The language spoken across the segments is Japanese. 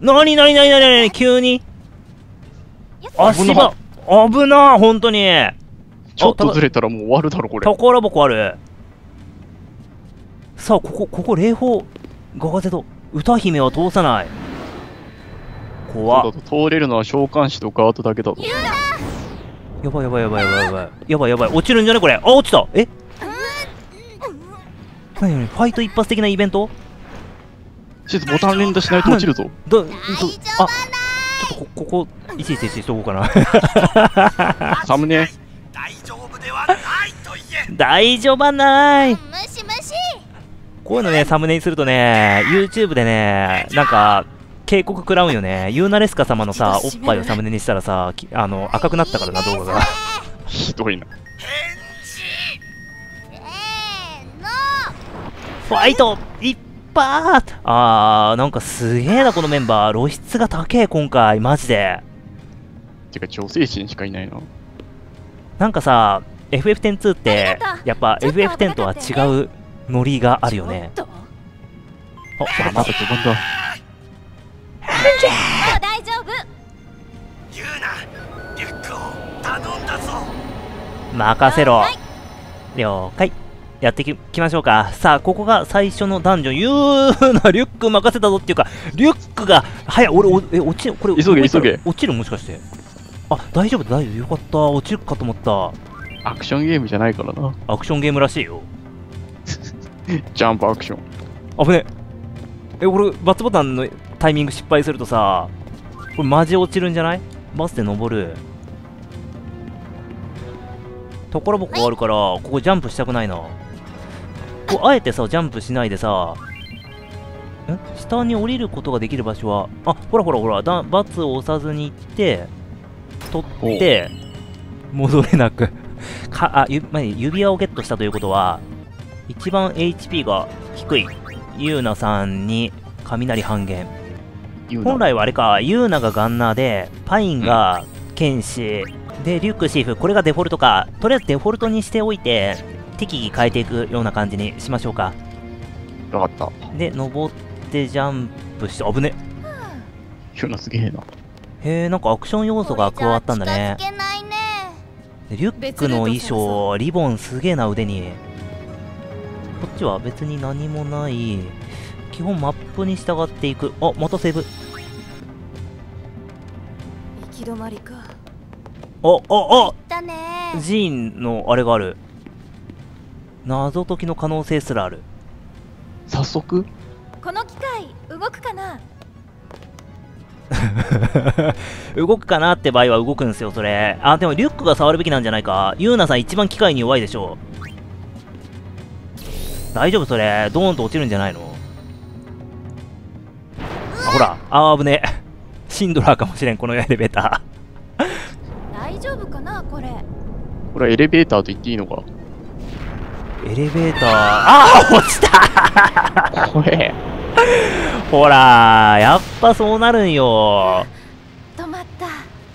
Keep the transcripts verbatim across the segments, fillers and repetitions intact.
なになになになになに急に足場危なー、ほんとに。 ちょっとずれたらもう終わるだろ、これ。 宝箱ある。さあ、ここ、ここ、霊峰、ガガゼと、歌姫は通さない。怖っ。 そうだと通れるのは召喚士とガードだけだと。 やばいやばいやばいやばいやばい。やばいやばい。落ちるんじゃねこれ。あ、落ちた。えなになにファイト一発的なイベント？ ちょっとボタン連打しないと落ちるぞ。 だ、あ、ちょっとこ、ここ、いちいちいちしとこうかな。 サムネ。 大丈夫ではないと言え。 大丈夫はない。 ムシムシ。 こういうのね、サムネにするとね、YouTube でね、なんか、警告食らうんよね。ユーナレスカ様のさ、おっぱいをサムネにしたらさ、あの、赤くなったからな、動画が。 ひどいな。 ファイト一発。あー、なんかすげえな、このメンバー。露出が高え、今回、マジで。 てか、女性陣しかいないな。 なんかさ、エフエフテンツー って、やっぱ エフエフテン とは違うノリがあるよね。あ、 まだ序盤だ。 もう大丈夫。 言うな、リュックを頼んだぞ。 任せろ。了解。やってききましょうか。さあ、ここが最初のダンジョン。言うな、リュック任せたぞっていうか、リュックが、早い、俺、おえ、落ちる、これ、 急げ急げ。 落ちるもしかして。あ、大丈夫、大丈夫、よかった。落ちるかと思った。 アクションゲームじゃないからな。 アクションゲームらしいよ。 ジャンプアクション。 あぶねえ。俺、バツボタンのタイミング失敗するとさ、これマジ落ちるんじゃない？バスで登る。宝箱があるから、ここジャンプしたくないな。こうあえてさ、ジャンプしないでさ、ん下に降りることができる場所は、あ、ほらほらほら、だバツを押さずに行って、取って、戻れなく。か、あ、ゆ、ま、指輪をゲットしたということは、一番 エイチピー が低い、ユーナさんに雷半減。本来はあれか、ユーナがガンナーで、パインが剣士、で、リュックシーフ、これがデフォルトか。とりあえずデフォルトにしておいて、適宜変えていくような感じにしましょうか。 わかった。 で、登ってジャンプして、危ね。 ユーナすげえな。 へえ、なんかアクション要素が加わったんだね。でリュックの衣装、リボンすげえな、腕に。こっちは別に何もない。基本マップに従っていく。あ、またセーブ。 行き止まりか。 お、お、おだね。 ジーンのあれがある。謎解きの可能性すらある。 早速この機械動くかな。 動くかなって場合は動くんですよ、それ。あ、でもリュックが触るべきなんじゃないか。ユーナさん一番機械に弱いでしょ。大丈夫それ。ドーンと落ちるんじゃないの？あ、ほら。あー、危ねえ。シンドラーかもしれん、このエレベーター。 大丈夫かな、これ。 これはエレベーターと言っていいのか。 エレベーター、あー、落ちた怖え。 ほら、やっぱそうなるんよ。 止まった。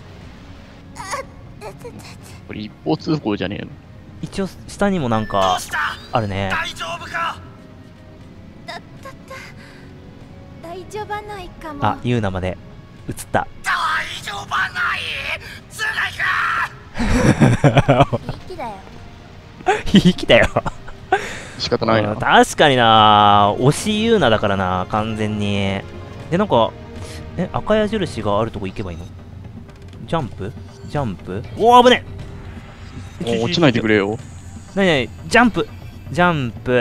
これ一方通行じゃねえの。 一応下にもなんかあるね。 大丈夫か。 だったった大丈夫ないかも。 あ、ユーナまで映った。 大丈夫ないつらいか。 息だよ。 引きだよ。 仕方ないな。 確かにな。推しユーナだからな、完全に。で、なんか、え、赤矢印があるとこ行けばいいの？ジャンプジャンプおー、危ねえ。落ちないでくれよ。 なになにジャンプジャンプ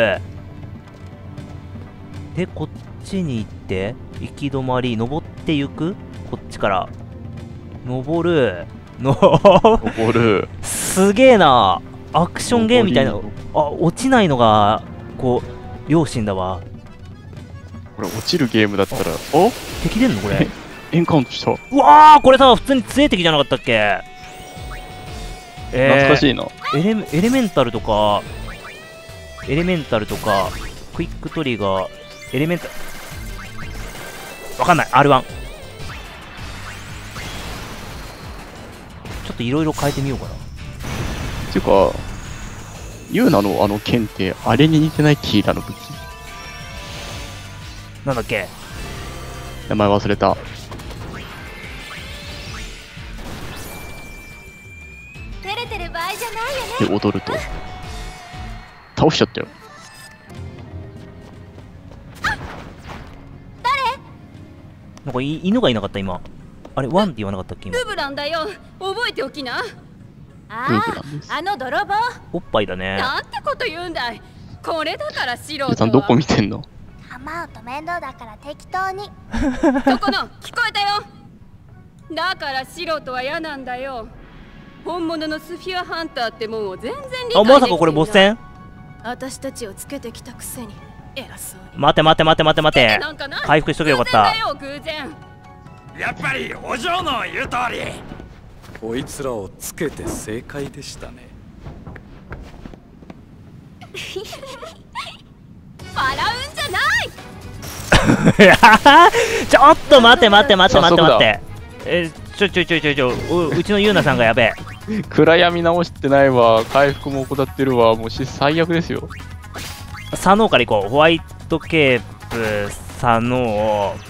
で、こっちに行って、行き止まり、登っていくこっちから。登る。の登る。 すげえな。アクションゲームみたいな。あ、落ちないのが、こう、良心だわ。 これ落ちるゲームだったら、お敵出んのこれ。 エンカウントした。 うわー、これさ、普通に強い敵じゃなかったっけ？えー、 懐かしいな。 エレ、エレメンタルとか、エレメンタルとか、クイックトリガー、エレメンタル、わかんない、アールワン。ちょっといろいろ変えてみようかな。 ていうか、ユーナのあの剣って、あれに似てないキーラの武器。 なんだっけ？ 名前忘れた。 で踊ると。倒しちゃったよ。 なんかい犬がいなかった今。あれワンって言わなかったっけ今。 ルブランだよ。覚えておきな。 あループなんです。 あ、あの泥棒。 おっぱいだね。 なんてこと言うんだい。これだから素人は。 さんどこ見てんの？ 構うと面倒だから適当に。 そこの聞こえたよ。だから素人は嫌なんだよ。本物のスフィアハンターってもんを全然理解できていない。 あ、まさかこれボス戦？ 私たちをつけてきたくせに偉そうに。 待て待て待て待て待て。 なんかな回復しとけばよかった。 偶然だよ偶然。 やっぱりお嬢の言う通り。 こいつらをつけて正解でしたね。 笑うんじゃない。 ちょっと待って待って待って待って待って。えちょちょちょちょちょううちのユーナさんがやべえ。 暗闇直してないわ。回復も怠ってるわ。もうし最悪ですよ。 サノーから行こう。ホワイトケープサノー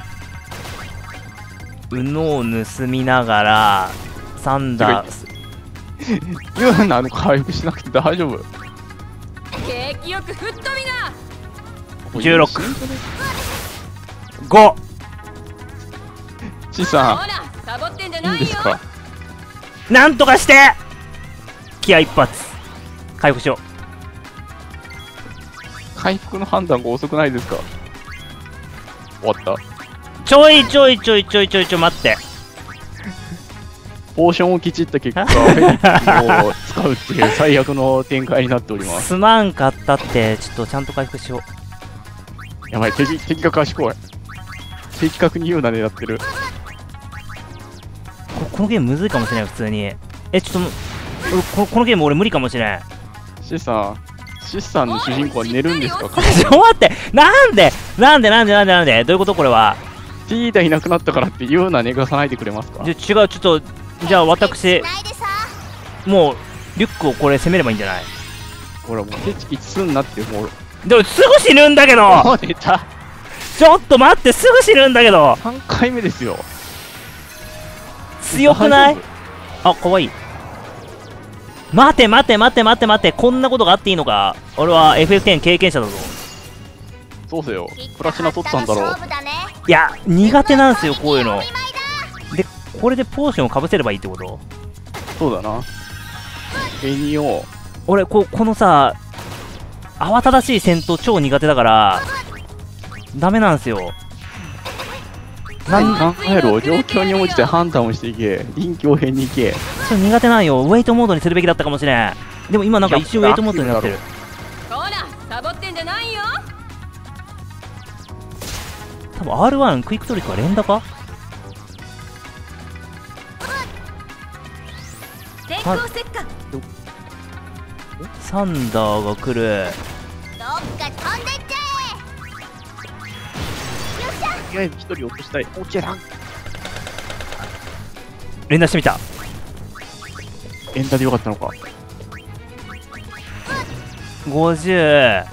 ウノを盗みながらサンダースユーナの回復しなくて大丈夫。 景気よく吹っ飛びな。 じゅうろくご。 シさほらサボってんじゃん、いないいよ。 んですか？ なんとかして気合一発回復しよ回復の判断が遅くないですか？終わった。 う。ちょいちょいちょいちょいちょいちょい待って。 ポーションをきちった結果、フェニックスを使うっていう最悪の展開になっております。 すまんかったって。ちょっとちゃんと回復しよう。 やばい、敵、敵が賢い。的確にユーナ狙ってる。 ここのゲームむずいかもしれない普通に。えちょっとここのゲーム俺無理かもしれん。 シさん、シさんの主人公は寝るんですか？ ちょっと待って、なんでなんでなんでなんでなんでどういうことこれは。 ティーダいなくなったからってユーナ寝かさないでくれますか？ じゃ違う、ちょっとじゃあ私しないでさ。 もうリュックをこれ攻めればいいんじゃない？ ほらもうケチケチすんなってもう。 でもすぐ死ぬんだけど。 もう出た。 ちょっと待って、すぐ死ぬんだけど。 さんかいめですよ。 強くない？あ、かわいい。待て待て待て待て待て、こんなことがあっていいのか？俺は エフエフテン 経験者だぞ。 そうせよ。プラチナ取ったんだろう。 いや苦手なんすよこういうので。これでポーションをかぶせればいいってこと？ そうだな。フェニオ。 俺ここのさ慌ただしい戦闘超苦手だからダメなんすよ。 何考えろ。状況に応じて判断をしていけ。臨機応変に行け。 それ苦手なんよ。ウェイトモードにするべきだったかもしれん。でも今なんか一瞬ウェイトモードになってる。 ほらサボってんじゃないよ。 多分 アールワン クイックトリックは連打か？ 電光石火。 サンダーが来る。 どっか飛んでっちゃとりあえず一人落としたい。オッケーだ。 連打してみた。 エンタでよかったのか。 ごじゅう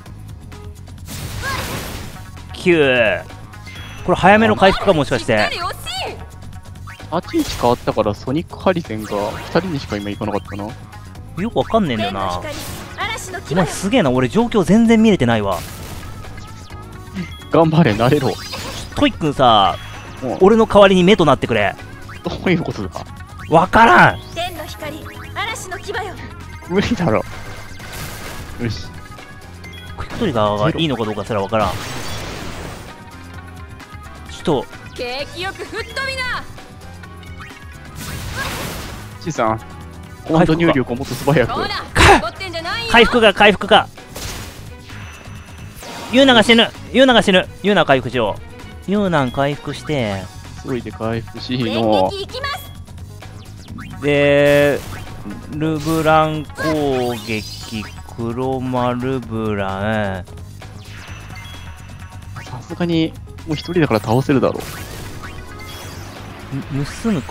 きゅう。これ早めの回復かもしかして。 しっかり惜し立ち位置変わったからソニックハリセンがふたりにしか今行かなかったな。 よくわかんねえんえ。 だよな。 嵐の牙お前すげえな。俺状況全然見れてないわ。 頑張れ、慣れろ。 トイックンさもう俺の代わりに目となってくれ。 どういうことだ？ わからん。 天の光、嵐の牙よ。 無理だろ。よし。 クイックトリガーがいいのかどうかすらわからん。ちょっとい。景気よく吹っ飛びな。 シさん、コマンド入力をもっと素早く。 ほらサボってんじゃないよ。 回復が回復が。ユーナが死ぬ。ユーナが死ぬ。ユーナ回復しよう。ユーナ回復して急いで回復し電の。 撃いきます。 でルブラン攻撃黒マルブラン。 さすがにもう一人だから倒せるだろう。 む盗むか。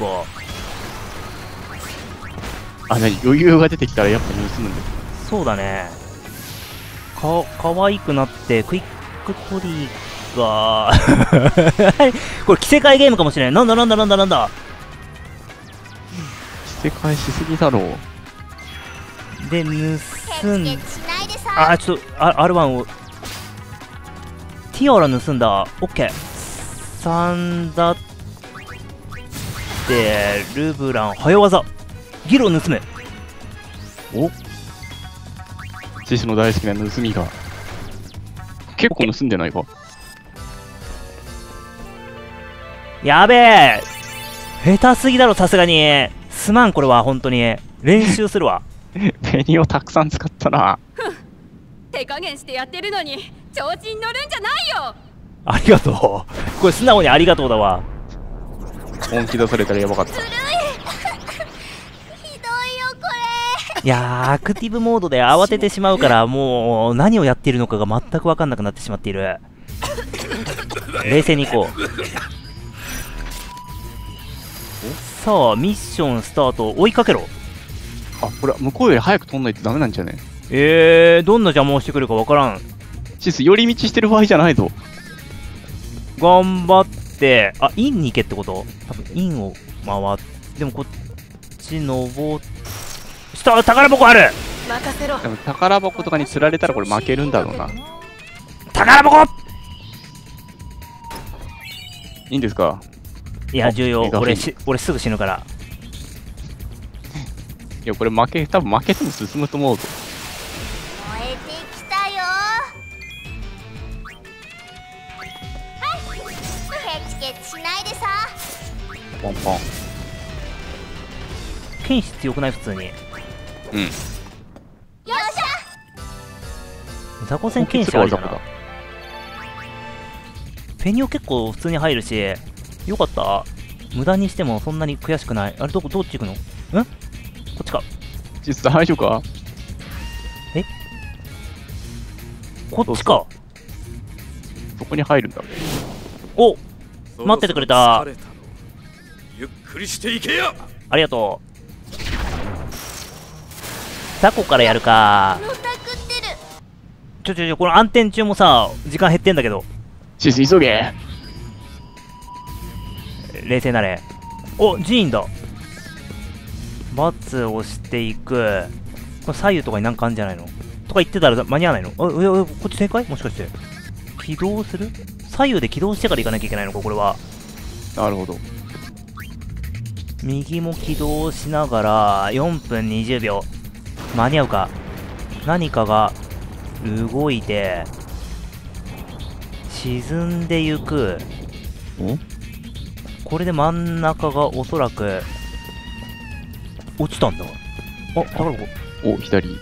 あ、なに余裕が出てきたらやっぱ盗むんだよ。 そうだね。かかわいくなってクイックトリガーこれ着せ替えゲームかもしれない。なんだなんだなんだなんだ。 着せ替えしすぎだろう。 で盗んケチしないでさ。 あーちょっとあ アールワン をティアラ盗んだ。オッケーさんだってルブラン早技ギルを盗む。 おシスの大好きな盗みが。結構盗んでないか。 やべえ下手すぎだろさすがに。すまんこれは本当に練習するわ。 ペニをたくさん使ったな。 手加減してやってるのに調子に乗るんじゃないよ。 ありがとう。これ素直にありがとうだわ。 本気出されたらやばかった。 ひどいよこれ。 いやーアクティブモードで慌ててしまうからもう何をやっているのかが全く分かんなくなってしまっている。冷静にいこう。さあミッションスタート。追いかけろ。 あ、これ向こうより早く飛んないとダメなんじゃね。 えー、どんな邪魔をしてくるか分からん。 シス寄り道してる場合じゃないぞ。 頑張ってあインに行けってこと。多分インを回ってでもこっち登っ下宝箱ある。 任せろ。 でも宝箱とかに釣られたらこれ負けるんだろうな。 宝箱いいんですか。 いや重要。 メガフィン俺し俺すぐ死ぬから。 いやこれ負け多分負けても進むと思うぞ。 燃えてきたよ。はいケチケチしないでさ。 ポンポン。 剣士強くない普通に。 うん。 よっしゃ。 雑魚戦剣士ありだな。ペニオ結構普通に入るしよかった。無駄にしてもそんなに悔しくない。あれどこどっち行くの。んこっちか。 シス大丈夫か。 えこっちか。 そこに入るんだ。 お待っててくれた。 そろそろ疲れたろ。ゆっくりしていけや。 ありがとう。タコからやるか。 のたくってる。 ちょちょちょこの暗転中もさ時間減ってんだけど。 シス急げ。 冷静なれ。おジーンだ。バツをしていく。これ左右とかになんかあるんじゃないのとか言ってたら間に合わないの。あええこっち正解もしかして起動する。左右で起動してから行かなきゃいけないのかこれは。 なるほど。 右も起動しながらよんぷんにじゅうびょう間に合うか。何かが動いて沈んでゆく。 おこれで真ん中がおそらく落ちたんだ。あ、宝箱。 お左。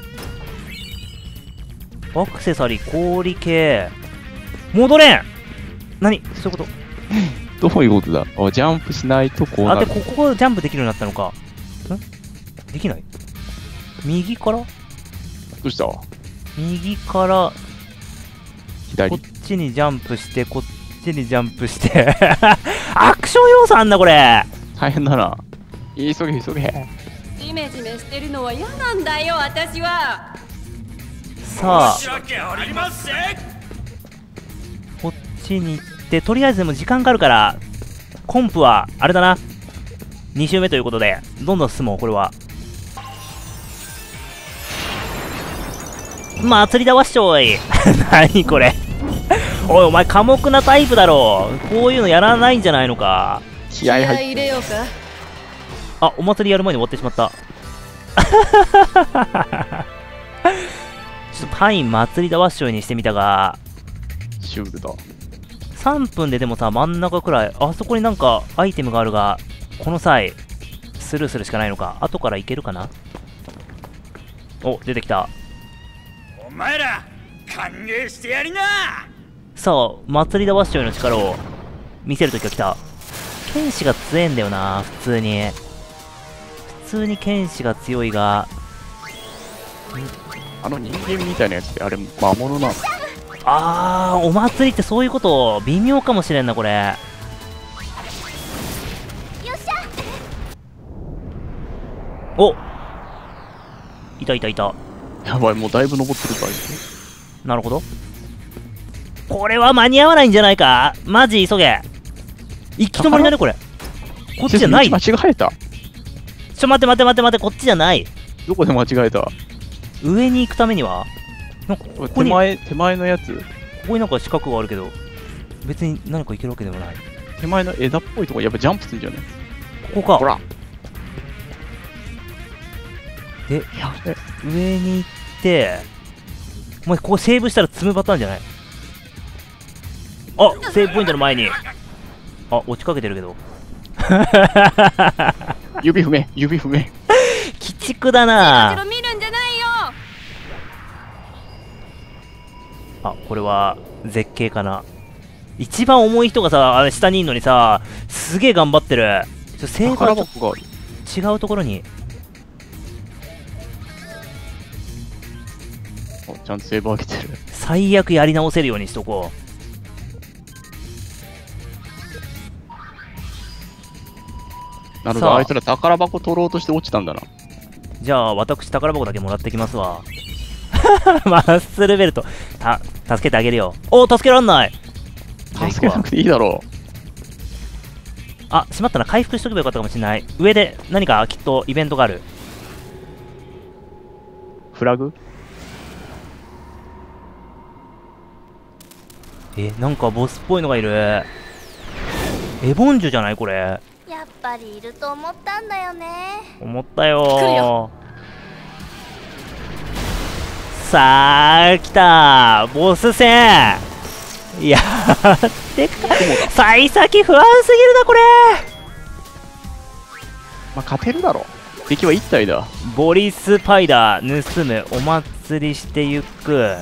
アクセサリー氷系戻れん。何そういうこどういうことだ。あジャンプしないとこうと。あなる。 でここジャンプできるようになったのか。んできない。右からどうした。 右から左こ。っちにジャンプしてこっちにジャンプしてアクション要素あんだこれ。 大変だな。急げ急げ。 ジメジメしてるのは嫌なんだよ私は。 さあ申し訳ありません。 こっちに行ってとりあえずでも時間があるからコンプはあれだなに周目ということでどんどん進もう。これは祭りだわっしょい何これおいお前寡黙なタイプだろ。こういうのやらないんじゃないのか。 気合入って。 入れようか。 あお祭りやる前に終わってしまったちょっとパイン祭りだわっしょいにしてみたがシュールだ。 さんぷんででもさ真ん中くらいあそこになんかアイテムがあるがこの際スルーするしかないのか。後からいけるかな。お出てきた。 お前ら歓迎してやりな。 さあ祭りだわっしょいの力を見せるときが来た。剣士が強えんだよな普通に。普通に剣士が強いがあの人間みたいなやつってあれ魔物なの。 あーお祭りってそういうこと微妙かもしれんなこれ。 よっしゃ。 おいたいたいた。 やばいもうだいぶ登ってるから。 なるほど。これは間に合わないんじゃないか。マジ急げ。行き止まりだねこれ。こっちじゃない。 間違えた。 ちょ待って待って待って待ってこっちじゃない。 どこで間違えた。 上に行くためにはなんかここに、こ手前、手前のやつ。 こになんか四角があるけど、別に何か行けるわけでもない。 手前の枝っぽいとこやっぱジャンプするんじゃない？ ここか。 ほら。 で、上に行って、お前ここセーブしたら積むパターンじゃない？あ、セーブポイントの前に。あ、落ちかけてるけど。 指不明、指不明。 鬼畜だな。 見るんじゃないよ。 あ、これは絶景かな。一番重い人がさ、あれ下にいるのにさ、すげえ頑張ってる。ちょセーブはちょっと違うところに。 お、ちゃんとセーブ開けてる。 最悪やり直せるようにしとこう。 なるほど、あいつら宝箱取ろうとして落ちたんだな。 じゃあ私宝箱だけもらってきますわ。マッスルベルトた助けてあげるよ。おー、助けらんない。 助けなくていいだろう。 あ、しまったな。回復しとけばよかったかもしれない。上で何かきっとイベントがある。 フラグ？ え、なんかボスっぽいのがいる。エボンジュじゃないこれ。 やっぱりいると思ったんだよね。 思ったよー。さあ来たボス戦。やってか幸先不安すぎるなこれ。 まあ勝てるだろう。敵はいち体だ。 ボリスパイダー盗むお祭りしてゆく。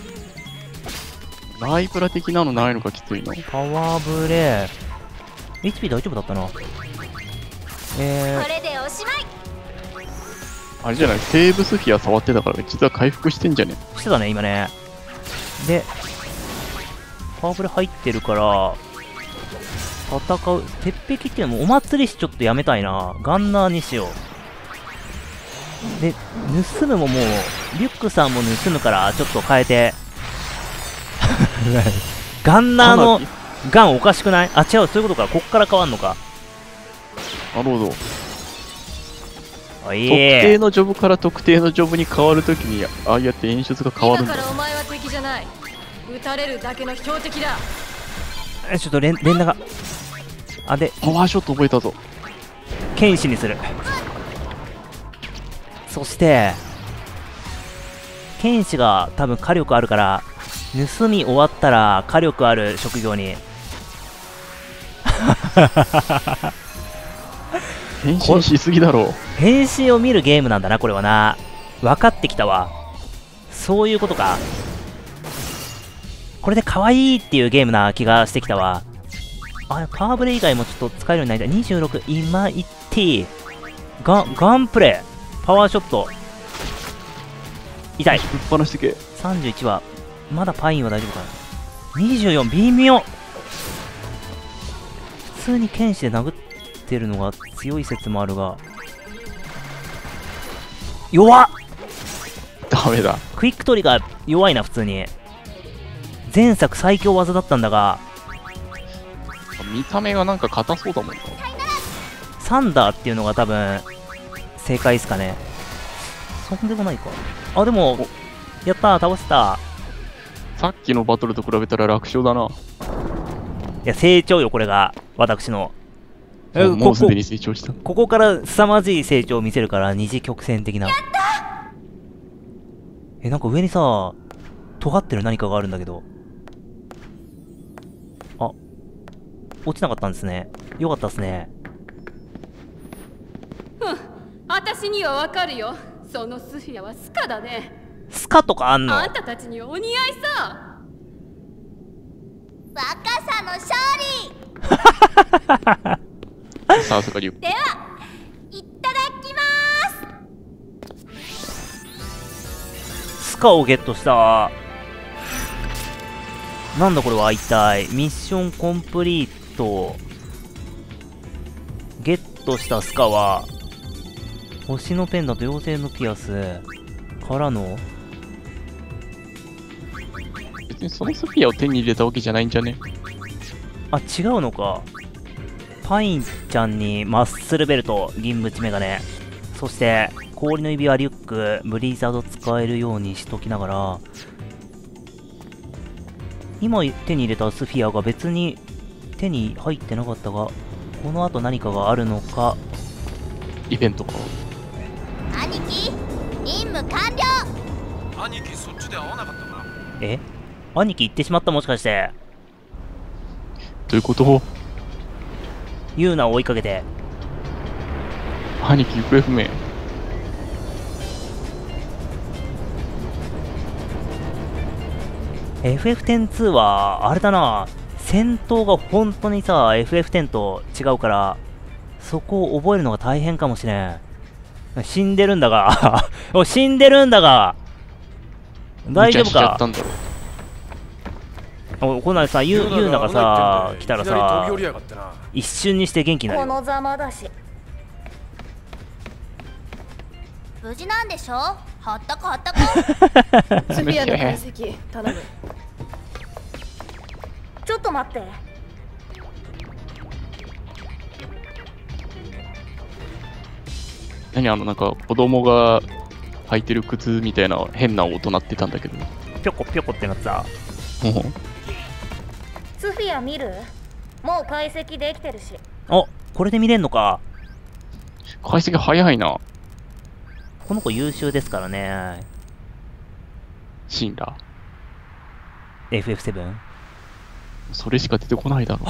ライブラ的なのないのかきついの。 パワーブレー エイチピー 大丈夫だったな。えこれでおしまい。 あれじゃない、セーブスフィア触ってたから実は回復してんじゃね？ してたね今ね。でパワーブレ入ってるから戦う。鉄壁っていうのもお祭りしちょっとやめたいな。ガンナーにしよう。で盗むももうリュックさんも盗むからちょっと変えて。ガンナーのガンおかしくない？あ、違う、そういうことか。こっから変わんのか。 なるほど。 おい特定のジョブから特定のジョブに変わるときにああやって演出が変わるんだ。 今からお前は敵じゃない。撃たれるだけの標的だ。 えちょっと連連打が。あ、でパワーショット覚えたぞ。 剣士にする。そして剣士が多分火力あるから盗み終わったら火力ある職業に。 変身しすぎだろう。 変身を見るゲームなんだなこれはな。分かってきたわ。そういうことか。これで可愛いっていうゲームな気がしてきたわ。あ、パワーブレ以外もちょっと使えるようになりたい。にじゅうろく今いってガンガンプレイパワーショット痛い。 ぶっ放してけ。 さんじゅういちはまだパインは大丈夫かな。にじゅうよん微妙。普通に剣士で殴ってるのが強い説もあるが弱っ。 ダメだ。 クイックトリガー弱いな普通に。前作最強技だったんだが見た目がなんか硬そうだもんな。 サンダーっていうのが多分正解ですかね。そんでもないか。あ、でもやったー、倒せた。 さっきのバトルと比べたら楽勝だな。 いや成長よこれが私の。 もうもうすでに成長した。 ここから凄まじい成長を見せるから二次曲線的な。やった。え、なんか上にさ尖ってる何かがあるんだけど。あ、落ちなかったんですね。よかったですね。 ふん、私にはわかるよ。そのスフィアはスカだね。 スカとかあんの？ あんたたちにお似合いさ。 若さの勝利。 さすがリュウ。 ではいただきまーす。スカをゲットした。なんだこれは一体。ミッションコンプリート。ゲットしたスカは星のペンダント、妖精のピアスからの。 別にそのスフィアを手に入れたわけじゃないんじゃね？ あ、違うのか。パインちゃんにマッスルベルト、銀縁メガネ。 そして氷の指輪リュックブリザード使えるようにしときながら、今手に入れたスフィアが別に手に入ってなかったが、この後何かがあるのか。 イベントか。 兄貴、任務完了。 兄貴そっちで会わなかったか。 え、兄貴行ってしまった、もしかして。 どういうこと？ ユーナを追いかけて。 兄貴行方不明。 エフエフテンツー はあれだな、戦闘が本当にさ エフエフテン と違うから、そこを覚えるのが大変かもしれん。死んでるんだがお死んでるんだが大丈夫か。お、こんなんさ、ユユーナがさ来たらさ一瞬にして元気になるよ。 このざまだし。無事なんでしょ。はったかはったか。 スフィアの解析頼む。 ちょっと待って。 何あのなんか子供が履いてる靴みたいな変な音鳴ってたんだけど。 ぴょこぴょこってなってた。 スフィア見る？もう解析できてるし。 お、これで見れんのか。 解析早いな。 この子優秀ですからね。 シンラエフエフセブン。 それしか出てこないだろ。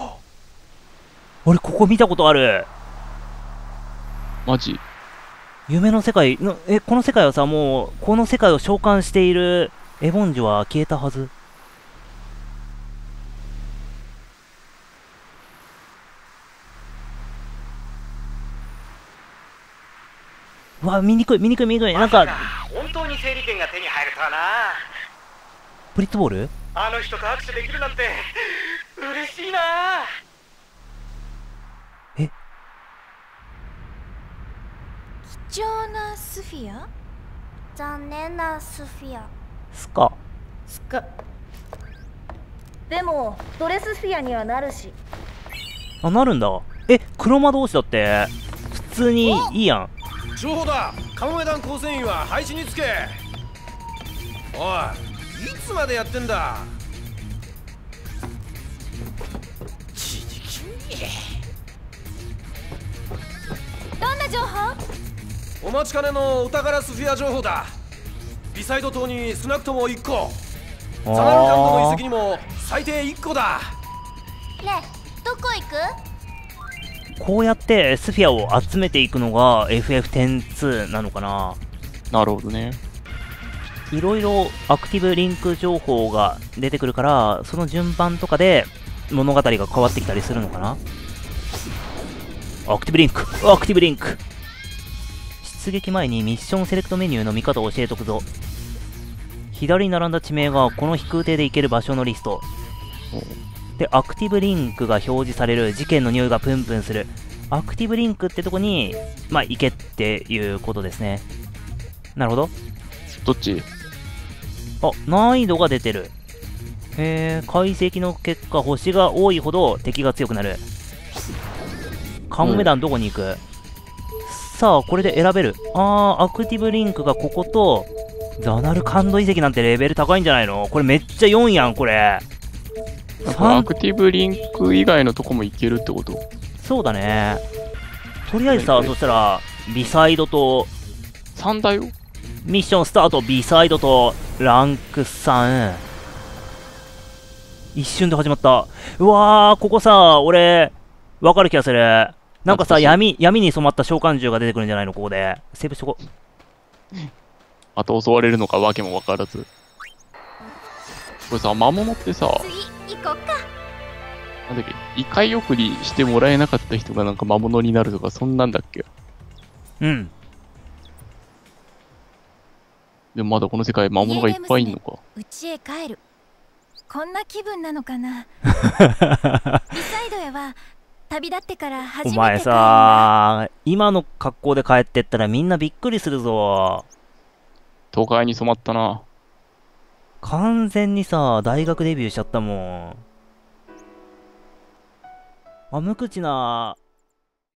俺ここ見たことある。 マジ？ 夢の世界の、え、この世界はさ、もうこの世界を召喚しているエボンジュは消えたはず。うわ、見にくい見にくい見にくい。なんか本当に整理券が手に入るとはな。 プリッツボール、 あの人と握手できるなんて嬉しいな。 え、 貴重なスフィア？残念なスフィア。 スカスカ。 でもドレススフィアにはなるし。 あ、なるんだ。え、黒魔同士だって普通にいいやん。 情報だ。カモメ団構成員は配置につけ。おい、いつまでやってんだ。 どんな情報？ お待ちかねのお宝スフィア情報だ。ビサイド島に少なくともいっこ、ザナルカンドの遺跡にも最低いっこだ。 ねえ、どこ行く？ こうやってスフィアを集めていくのが エフエフテンツー なのかな。 なるほどね。 いろいろアクティブリンク情報が出てくるから、その順番とかで物語が変わってきたりするのかな。アクティブリンクアクティブリンク出撃前にミッションセレクトメニューの見方を教えとくぞ。左に並んだ地名がこの飛空艇で行ける場所のリストで、アクティブリンクが表示される。事件の匂いがプンプンする。アクティブリンクってとこにまあ行けっていうことですね。なるほど。 どっち？ あ、難易度が出てる。へえ、解析の結果星が多いほど敵が強くなる。カモメ団どこに行く、うん、さあこれで選べる。あー、アクティブリンクがこことザナルカンド遺跡なんてレベル高いんじゃないの。これめっちゃよんやんこれ。 アクティブリンク以外のとこも行けるってこと？ そうだね。とりあえずさ、そしたらビサイドとさんだよ。 ミッションスタート、ビサイドとランクさん。一瞬で始まった。うわー、ここさ、俺わかる気がする。なんかさ、闇闇に染まった召喚獣が出てくるんじゃないの。ここでセーブしとこ。 あと襲われるのかわけも分からず。これさ、魔物ってさ、 次行こっか。 なんだっけ、異界送りしてもらえなかった人がなんか魔物になるとか、そんなんだっけ。 うん。 でもまだこの世界魔物がいっぱいいんのか。 家へ帰る。こんな気分なのかな。ビサイドへは旅立ってから初めて帰る。 お前さ、今の格好で帰ってったらみんなびっくりするぞ。 都会に染まったな。 完全にさ、大学デビューしちゃったもん。あ、無口な